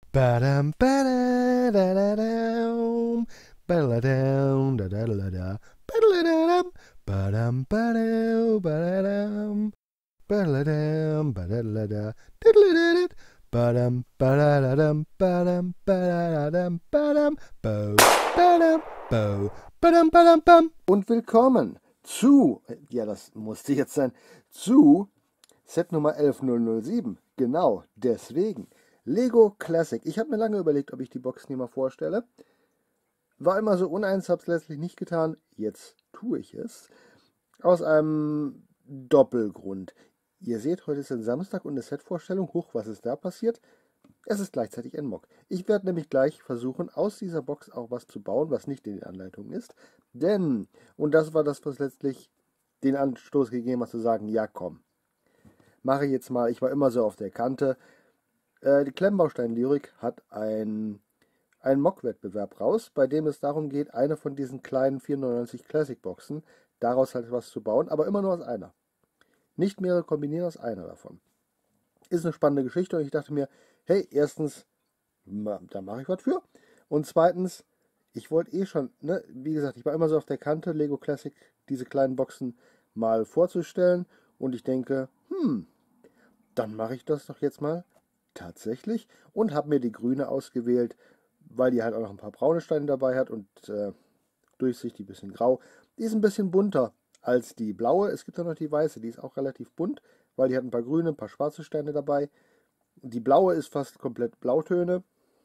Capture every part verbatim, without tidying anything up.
Badam, badadadadadam, badadadam, dadadadada, badadadadam, badam, badau, badadam, badadadam, badadadada, dadadadadad, badam, badadadam, badam, badadadam, badam, bau, badam, bau, badam, badam, bam. Und willkommen zu, ja, das musste jetzt sein, zu Set Nummer elf null null sieben. Genau, deswegen. Lego Classic. Ich habe mir lange überlegt, ob ich die Box nicht mal vorstelle. War immer so uneins, habe es letztlich nicht getan. Jetzt tue ich es. Aus einem Doppelgrund. Ihr seht, heute ist ein Samstag und eine Setvorstellung. Huch, was ist da passiert? Es ist gleichzeitig ein Mock. Ich werde nämlich gleich versuchen, aus dieser Box auch was zu bauen, was nicht in den Anleitungen ist. Denn, und das war das, was letztlich den Anstoß gegeben hat, zu sagen, ja komm, mache ich jetzt mal. Ich war immer so auf der Kante. Äh, die Klemmbaustein-Lyrik hat ein, einen Mock-Wettbewerb raus, bei dem es darum geht, eine von diesen kleinen vierhundertneunundneunzig Classic-Boxen, daraus halt was zu bauen, aber immer nur aus einer. Nicht mehrere kombinieren, aus einer davon. Ist eine spannende Geschichte und ich dachte mir, hey, erstens, da mache ich was für. Und zweitens, ich wollte eh schon, ne, wie gesagt, ich war immer so auf der Kante, Lego Classic, diese kleinen Boxen mal vorzustellen. Und ich denke, hm, dann mache ich das doch jetzt mal tatsächlich und habe mir die grüne ausgewählt, weil die halt auch noch ein paar braune Steine dabei hat und äh, durchsichtig, ein bisschen grau. Die ist ein bisschen bunter als die blaue. Es gibt auch noch die weiße, die ist auch relativ bunt, weil die hat ein paar grüne, ein paar schwarze Steine dabei. Die blaue ist fast komplett Blautöne.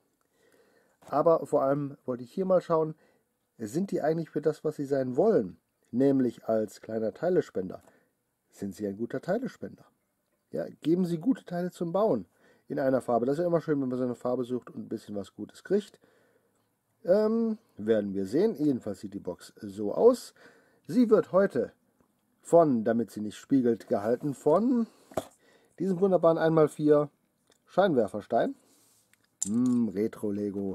Aber vor allem wollte ich hier mal schauen, sind die eigentlich für das, was sie sein wollen, nämlich als kleiner Teilespender, sind sie ein guter Teilespender? Ja, geben sie gute Teile zum Bauen in einer Farbe. Das ist ja immer schön, wenn man so eine Farbe sucht und ein bisschen was Gutes kriegt. Ähm, werden wir sehen. Jedenfalls sieht die Box so aus. Sie wird heute von, damit sie nicht spiegelt, gehalten von diesem wunderbaren eins mal vier Scheinwerferstein. Hm, Retro-Lego.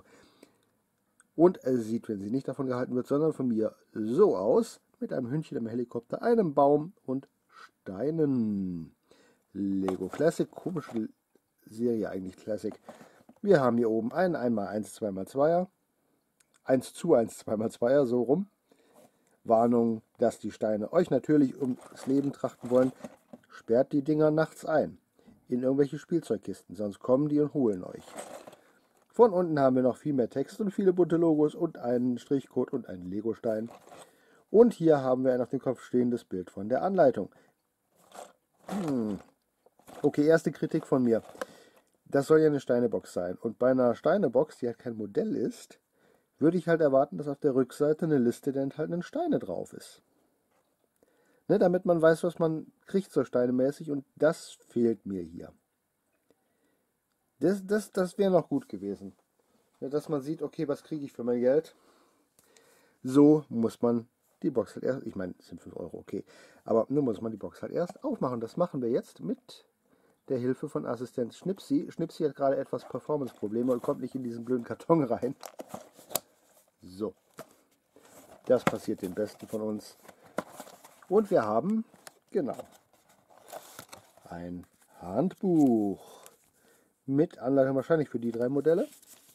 Und es sieht, wenn sie nicht davon gehalten wird, sondern von mir so aus. Mit einem Hündchen, einem Helikopter, einem Baum und Steinen. Lego Classic, komische Serie eigentlich Classic. Wir haben hier oben einen eins mal eins, zwei mal zweier, eins zu eins, zwei mal zweier, so rum. Warnung, dass die Steine euch natürlich ums Leben trachten wollen. Sperrt die Dinger nachts ein in irgendwelche Spielzeugkisten, sonst kommen die und holen euch. Von unten haben wir noch viel mehr Text und viele bunte Logos und einen Strichcode und einen Lego-Stein. Und hier haben wir ein auf dem Kopf stehendes Bild von der Anleitung. Hm. Okay, erste Kritik von mir. Das soll ja eine Steinebox sein. Und bei einer Steinebox, die halt kein Modell ist, würde ich halt erwarten, dass auf der Rückseite eine Liste der enthaltenen Steine drauf ist. Ne, damit man weiß, was man kriegt so steinemäßig. Und das fehlt mir hier. Das, das, das wäre noch gut gewesen. Ja, dass man sieht, okay, was kriege ich für mein Geld. So muss man die Box halt erst, ich meine, es sind fünf Euro, okay. Aber nur muss man die Box halt erst aufmachen. Das machen wir jetzt mit der Hilfe von Assistenz Schnipsi. Schnipsi hat gerade etwas Performance-Probleme und kommt nicht in diesen blöden Karton rein. So. Das passiert den Besten von uns. Und wir haben, genau, ein Handbuch mit Anleitung wahrscheinlich für die drei Modelle.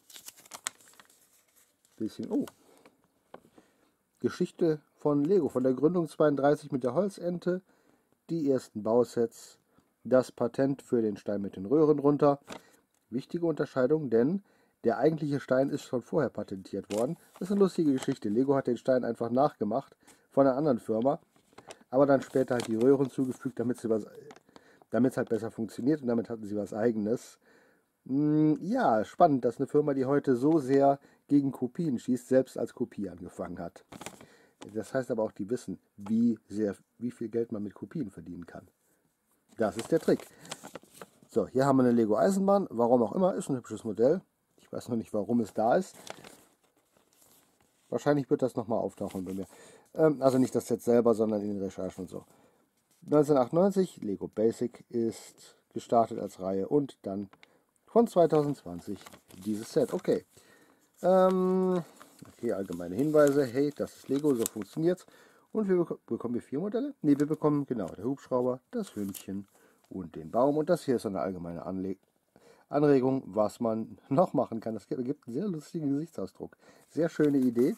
Bisschen, oh. Geschichte von Lego, von der Gründung zweiunddreißig mit der Holzente, die ersten Bausets, das Patent für den Stein mit den Röhren runter. Wichtige Unterscheidung, denn der eigentliche Stein ist schon vorher patentiert worden. Das ist eine lustige Geschichte. Lego hat den Stein einfach nachgemacht von einer anderen Firma, aber dann später halt die Röhren zugefügt, damit sie was, damit es halt besser funktioniert und damit hatten sie was Eigenes. Ja, spannend, dass eine Firma, die heute so sehr gegen Kopien schießt, selbst als Kopie angefangen hat. Das heißt aber auch, die wissen, wie sehr, wie viel Geld man mit Kopien verdienen kann. Das ist der Trick. So, hier haben wir eine Lego Eisenbahn. Warum auch immer, ist ein hübsches Modell. Ich weiß noch nicht, warum es da ist. Wahrscheinlich wird das nochmal auftauchen bei mir. Ähm, also nicht das Set selber, sondern in den Recherchen und so. neunzehnhundertachtundneunzig, Lego Basic ist gestartet als Reihe und dann von zweitausendzwanzig dieses Set. Okay. Ähm, okay, allgemeine Hinweise. Hey, das ist Lego, so funktioniert's. Und wir bek bekommen wir vier Modelle? Ne, wir bekommen genau der Hubschrauber, das Hündchen und den Baum. Und das hier ist eine allgemeine Anle Anregung, was man noch machen kann. Das gibt einen sehr lustigen Gesichtsausdruck. Sehr schöne Idee.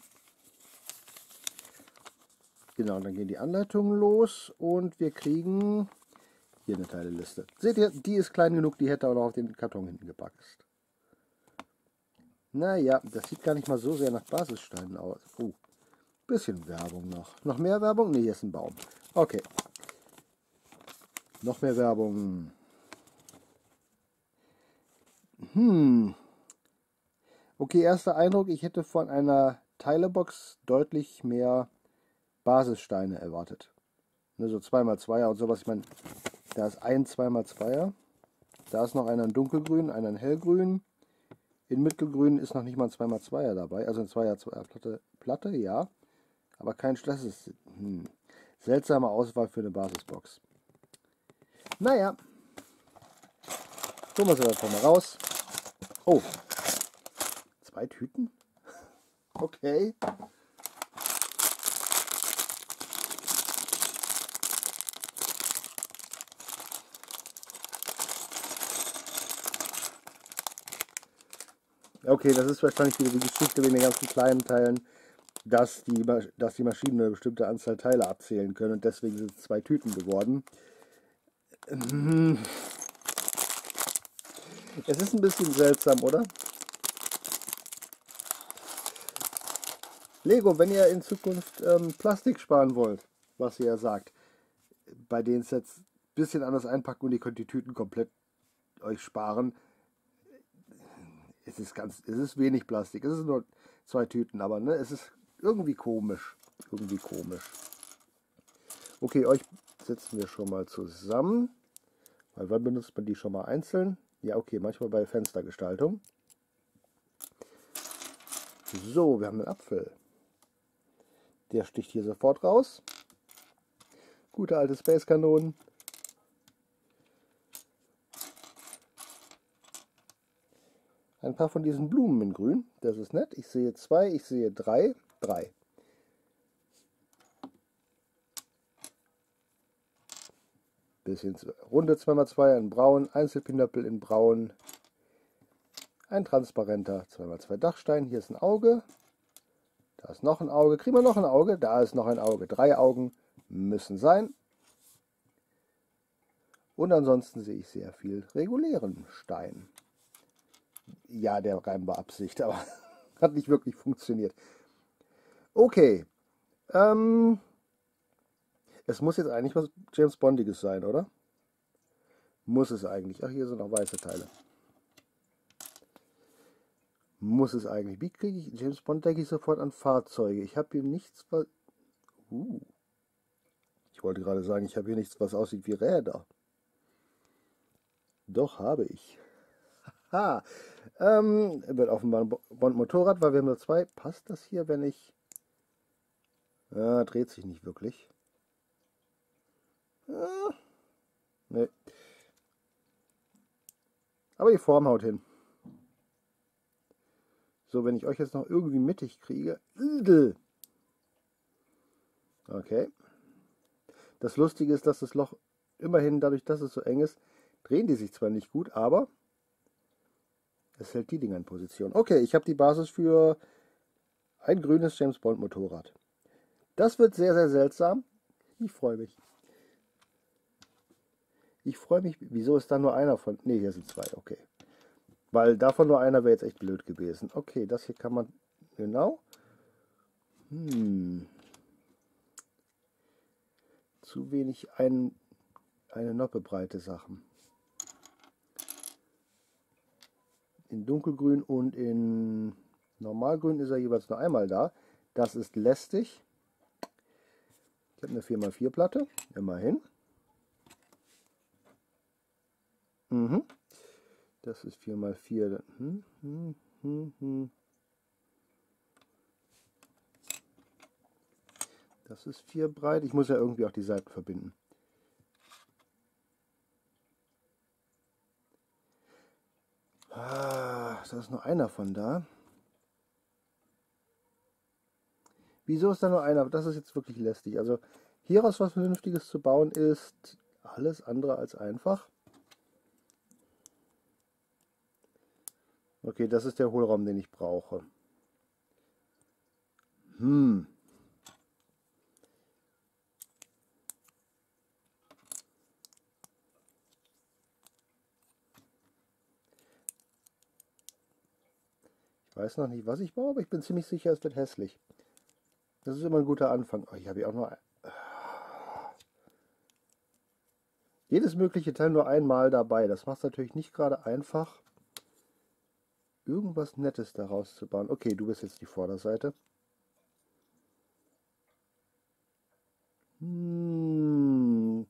Genau, dann gehen die Anleitungen los und wir kriegen hier eine Teileliste. Seht ihr, die ist klein genug, die hätte auch noch auf den Karton hinten gepackt. Naja, das sieht gar nicht mal so sehr nach Basissteinen aus. Oh, bisschen Werbung noch. Noch mehr Werbung? Ne, hier ist ein Baum. Okay. Noch mehr Werbung. Hm. Okay, erster Eindruck, ich hätte von einer Teilebox deutlich mehr Basissteine erwartet. Ne, so zwei mal zweier und sowas. Ich meine, da ist ein zwei mal zweier. Da ist noch einer in dunkelgrün, einer in hellgrün. In mittelgrün ist noch nicht mal ein zwei mal zweier dabei. Also ein zweier zweier Platte, Platte, ja. Aber kein Stress. Ist, hm. Seltsame Auswahl für eine Basisbox. Naja. Tun wir sie einfach mal raus. Oh. Zwei Tüten? Okay. Okay, das ist wahrscheinlich wieder die Geschichte mit den ganzen kleinen Teilen, dass die, dass die Maschinen eine bestimmte Anzahl Teile abzählen können und deswegen sind es zwei Tüten geworden. Es ist ein bisschen seltsam, oder? Lego, wenn ihr in Zukunft ähm, Plastik sparen wollt, was ihr ja sagt, bei den Sets ein bisschen anders einpacken und ihr könnt die Tüten komplett euch sparen. Es ist ganz, es ist wenig Plastik, es ist nur zwei Tüten, aber ne, es ist irgendwie komisch, irgendwie komisch. Okay, euch setzen wir schon mal zusammen, weil wann benutzt man die schon mal einzeln? Ja, okay, manchmal bei Fenstergestaltung. So, wir haben einen Apfel. Der sticht hier sofort raus. Gute alte Space-Kanonen. Ein paar von diesen Blumen in grün. Das ist nett. Ich sehe zwei, ich sehe drei. Drei. Bisschen runde zwei mal zwei in braun. Einzelpinöppel in braun. Ein transparenter zwei mal zwei Dachstein. Hier ist ein Auge. Da ist noch ein Auge. Kriegen wir noch ein Auge? Da ist noch ein Auge. Drei Augen müssen sein. Und ansonsten sehe ich sehr viel regulären Stein. Ja, der Reim war Absicht, aber hat nicht wirklich funktioniert. Okay. Ähm, es muss jetzt eigentlich was James Bondiges sein, oder? Muss es eigentlich. Ach, hier sind noch weiße Teile. Muss es eigentlich. Wie kriege ich James Bond, denke ich sofort an Fahrzeuge. Ich habe hier nichts, was... Uh. Ich wollte gerade sagen, ich habe hier nichts, was aussieht wie Räder. Doch, habe ich. Ha. Ähm, wird offenbar ein Bond-Motorrad, weil wir haben nur zwei. Passt das hier, wenn ich... Ja, dreht sich nicht wirklich. Ja. Nee. Aber die Form haut hin. So, wenn ich euch jetzt noch irgendwie mittig kriege. Okay. Das Lustige ist, dass das Loch immerhin, dadurch, dass es so eng ist, drehen die sich zwar nicht gut, aber es hält die Dinger in Position. Okay, ich habe die Basis für ein grünes James Bond Motorrad. Das wird sehr, sehr seltsam. Ich freue mich. Ich freue mich. Wieso ist da nur einer von... Ne, hier sind zwei. Okay. Weil davon nur einer wäre jetzt echt blöd gewesen. Okay, das hier kann man... Genau. Hm. Zu wenig ein, eine Noppebreite Sachen. In dunkelgrün und in normalgrün ist er jeweils nur einmal da. Das ist lästig. Ich habe eine vier mal vier Platte. Immerhin. Mhm. Das ist vier mal vier. Hm, hm, hm, hm. Das ist vier breit. Ich muss ja irgendwie auch die Seiten verbinden. Ah, da ist nur einer von da. Wieso ist da nur einer? Das ist jetzt wirklich lästig. Also hieraus was Vernünftiges zu bauen ist alles andere als einfach. Okay, das ist der Hohlraum, den ich brauche. Hm. Ich weiß noch nicht, was ich baue, aber ich bin ziemlich sicher, es wird hässlich. Das ist immer ein guter Anfang. Oh, ich habe hier auch nur jedes mögliche Teil nur einmal dabei. Das macht es natürlich nicht gerade einfach, irgendwas Nettes daraus zu bauen. Okay, du bist jetzt die Vorderseite. Hm.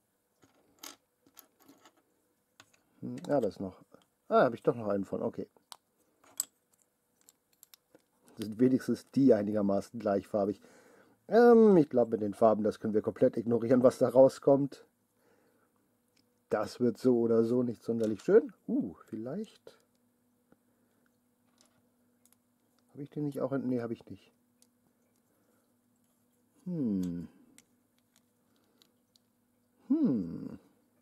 Ja, das noch. Ah, habe ich doch noch einen von. Okay. Das sind wenigstens die einigermaßen gleichfarbig. Ähm, ich glaube, mit den Farben, das können wir komplett ignorieren, was da rauskommt. Das wird so oder so nicht sonderlich schön. Uh, vielleicht. Habe ich den nicht auch in... Nee, habe ich nicht. Hm. Hm.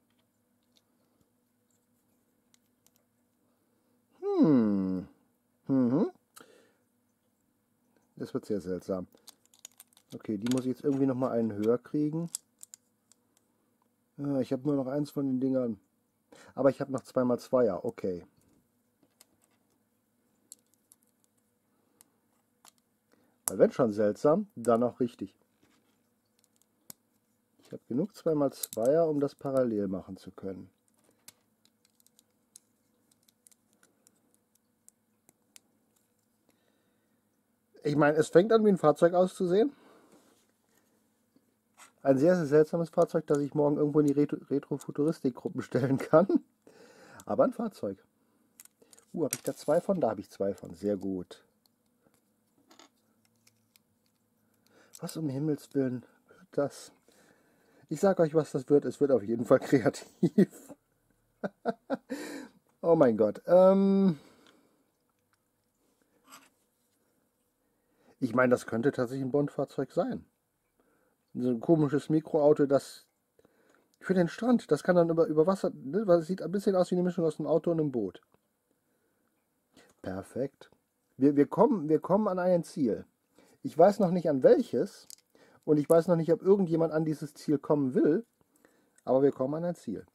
Hm. Mhm. Das wird sehr seltsam. Okay, die muss ich jetzt irgendwie nochmal einen höher kriegen. Ah, ich habe nur noch eins von den Dingern. Aber ich habe noch zweimal Zweier. Okay. Weil wenn schon seltsam, dann auch richtig. Ich habe genug zweimal Zweier, um das parallel machen zu können. Ich meine, es fängt an wie ein Fahrzeug auszusehen. Ein sehr, sehr seltsames Fahrzeug, das ich morgen irgendwo in die Retro- Retrofuturistik-Gruppen stellen kann. Aber ein Fahrzeug. Uh, habe ich da zwei von? Da habe ich zwei von. Sehr gut. Was um Himmels Willen wird das? Ich sage euch, was das wird. Es wird auf jeden Fall kreativ. Oh mein Gott. Ähm ich meine, das könnte tatsächlich ein Bond-Fahrzeug sein. So ein komisches Mikroauto, das für den Strand, das kann dann über, über Wasser, ne? Das sieht ein bisschen aus wie eine Mischung aus einem Auto und einem Boot. Perfekt. Wir, wir, kommen, wir kommen an ein Ziel. Ich weiß noch nicht an welches und ich weiß noch nicht, ob irgendjemand an dieses Ziel kommen will, aber wir kommen an ein Ziel.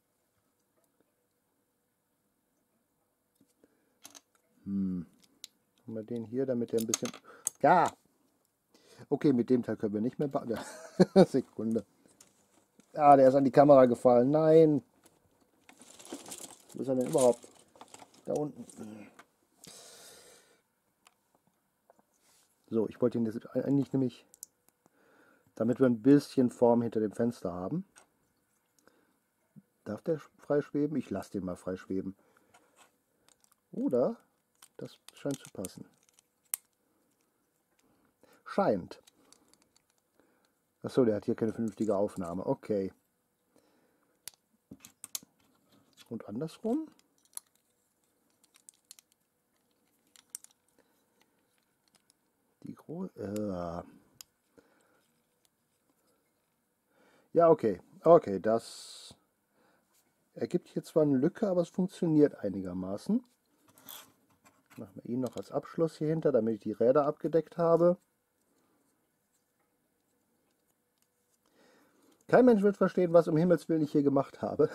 Hm. Haben wir den hier, damit der ein bisschen... Ja! Okay, mit dem Teil können wir nicht mehr bauen. Sekunde. Ah, der ist an die Kamera gefallen. Nein! Wo ist er denn überhaupt? Da unten. So, ich wollte ihn jetzt eigentlich nämlich, damit wir ein bisschen Form hinter dem Fenster haben. Darf der frei schweben? Ich lasse den mal frei schweben. Oder? Das scheint zu passen. Scheint. Achso, der hat hier keine vernünftige Aufnahme. Okay. Und andersrum? Die große... Äh. Ja, okay. Okay, das ergibt hier zwar eine Lücke, aber es funktioniert einigermaßen. Machen wir ihn noch als Abschluss hier hinter, damit ich die Räder abgedeckt habe. Kein Mensch wird verstehen, was um Himmels Willen ich hier gemacht habe.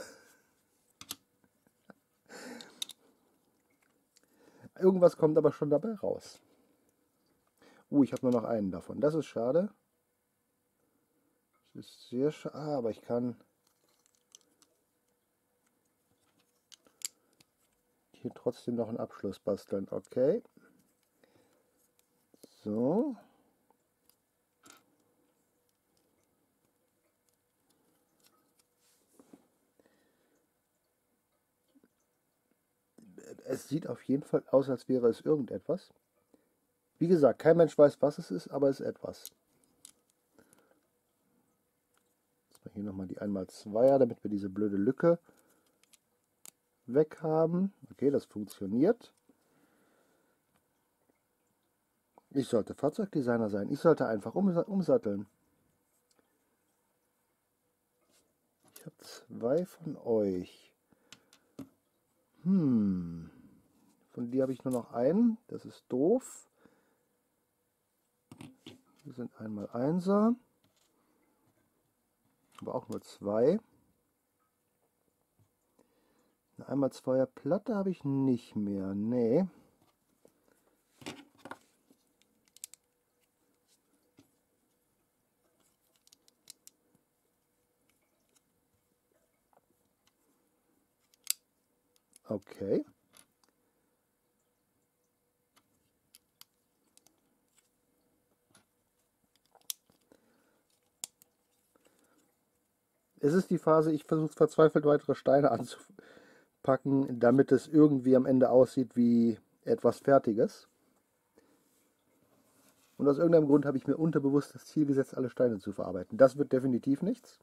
Irgendwas kommt aber schon dabei raus. Uh, ich habe nur noch einen davon. Das ist schade. Das ist sehr schade, ah, aber ich kann hier trotzdem noch einen Abschluss basteln. Okay. So. Es sieht auf jeden Fall aus, als wäre es irgendetwas. Wie gesagt, kein Mensch weiß, was es ist, aber es ist etwas. Jetzt mal hier nochmal die einmal Zweier, damit wir diese blöde Lücke weg haben. Okay, das funktioniert. Ich sollte Fahrzeugdesigner sein. Ich sollte einfach umsatteln. Ich habe zwei von euch. Hm. Von dir habe ich nur noch einen. Das ist doof. Hier sind einmal Einser. Aber auch nur zwei. Eine einmal Zweier Platte habe ich nicht mehr. Nee. Okay. Es ist die Phase, ich versuche verzweifelt weitere Steine anzupacken, damit es irgendwie am Ende aussieht wie etwas Fertiges. Und aus irgendeinem Grund habe ich mir unterbewusst das Ziel gesetzt, alle Steine zu verarbeiten. Das wird definitiv nichts.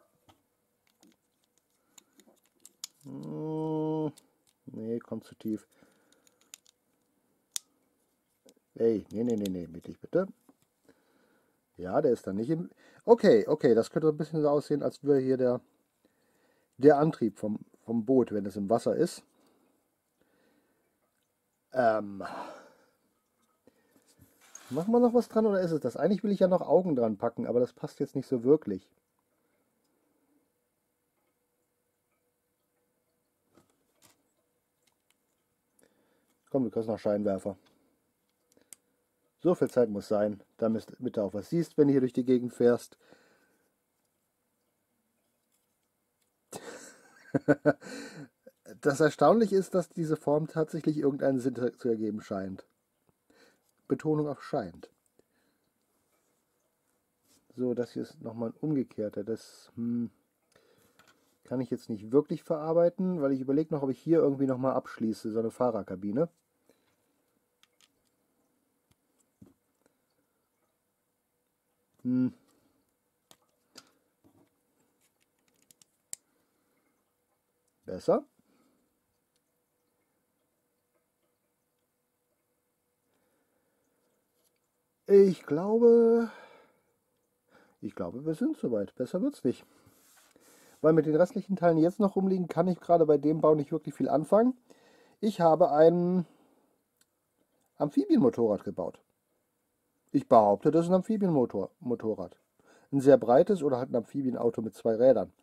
Hm, nee, kommt zu tief. Ey, nee, nee, nee, nee, mittig bitte. Ja, der ist dann nicht im... Okay, okay, das könnte ein bisschen so aussehen, als wäre hier der, der Antrieb vom, vom Boot, wenn es im Wasser ist. Ähm... Machen wir noch was dran oder ist es das? Eigentlich will ich ja noch Augen dran packen, aber das passt jetzt nicht so wirklich. Komm, du kriegst noch Scheinwerfer. So viel Zeit muss sein, damit du auch was siehst, wenn du hier durch die Gegend fährst. Das Erstaunliche ist, dass diese Form tatsächlich irgendeinen Sinn zu ergeben scheint. Betonung auf scheint. So, das hier ist nochmal ein umgekehrter. Das hm, kann ich jetzt nicht wirklich verarbeiten, weil ich überlege noch, ob ich hier irgendwie nochmal abschließe, so eine Fahrerkabine. Hm. Besser. Ich glaube, ich glaube, wir sind soweit. Besser wird's nicht. Weil mit den restlichen Teilen, die jetzt noch rumliegen, kann ich gerade bei dem Bau nicht wirklich viel anfangen. Ich habe ein Amphibienmotorrad gebaut. Ich behaupte, das ist ein Amphibienmotorrad. Ein sehr breites oder halt ein Amphibienauto mit zwei Rädern.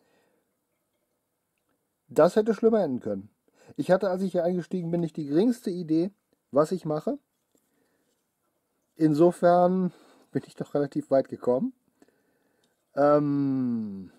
Das hätte schlimmer enden können. Ich hatte, als ich hier eingestiegen bin, nicht die geringste Idee, was ich mache. Insofern bin ich doch relativ weit gekommen. Ähm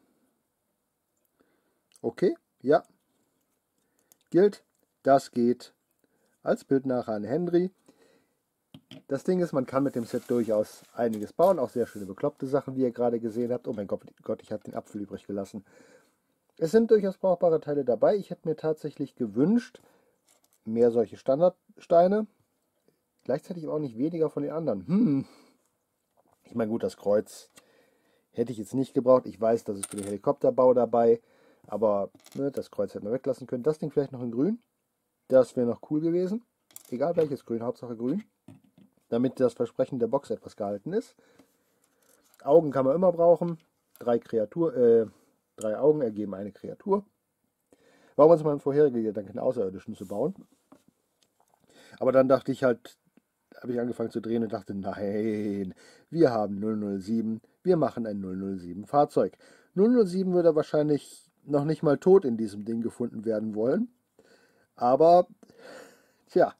okay, ja. Gilt, das geht. Als Bild nachher an Henry. Das Ding ist, man kann mit dem Set durchaus einiges bauen. Auch sehr schöne bekloppte Sachen, wie ihr gerade gesehen habt. Oh mein Gott, Gott ich habe den Apfel übrig gelassen. Es sind durchaus brauchbare Teile dabei. Ich hätte mir tatsächlich gewünscht, mehr solche Standardsteine. Gleichzeitig aber auch nicht weniger von den anderen. Hm. Ich meine, gut, das Kreuz hätte ich jetzt nicht gebraucht. Ich weiß, das ist für den Helikopterbau dabei. Aber ne, das Kreuz hätten wir weglassen können. Das Ding vielleicht noch in grün. Das wäre noch cool gewesen. Egal welches Grün, Hauptsache grün. Damit das Versprechen der Box etwas gehalten ist. Augen kann man immer brauchen. Drei, Kreatur, äh, drei Augen ergeben eine Kreatur. War uns mein vorheriger Gedanke, einen Außerirdischen zu bauen. Aber dann dachte ich halt, habe ich angefangen zu drehen und dachte, nein, wir haben null null sieben, wir machen ein null null sieben Fahrzeug. null null sieben würde wahrscheinlich noch nicht mal tot in diesem Ding gefunden werden wollen. Aber, tja,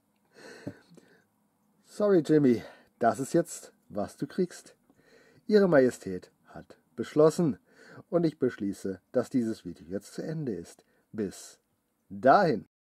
sorry Jimmy, das ist jetzt, was du kriegst. Ihre Majestät hat beschlossen und ich beschließe, dass dieses Video jetzt zu Ende ist. Bis dahin.